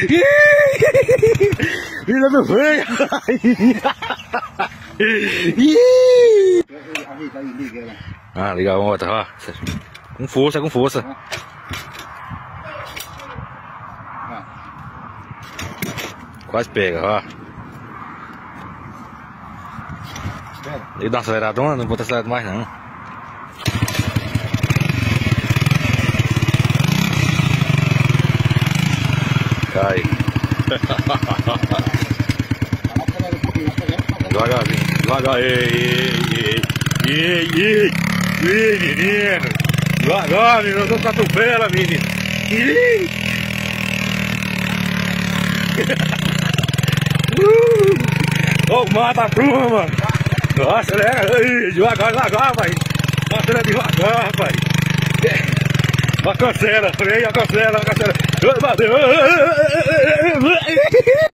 Vida do freio! Ah, liga a outra, ó. Com força, com força. Quase pega, ó. Ele dá uma aceleradona, não vou ter acelerado mais não. Cai. Devagarzinho, devagar. Ei, menino. Devagar, menino, eu tô com a tupela, menino. Ô, mata a turma. Nossa, acelera. Devagar, vai. Acelera devagar, rapaz. Cancela, freia, cancela. Bateu.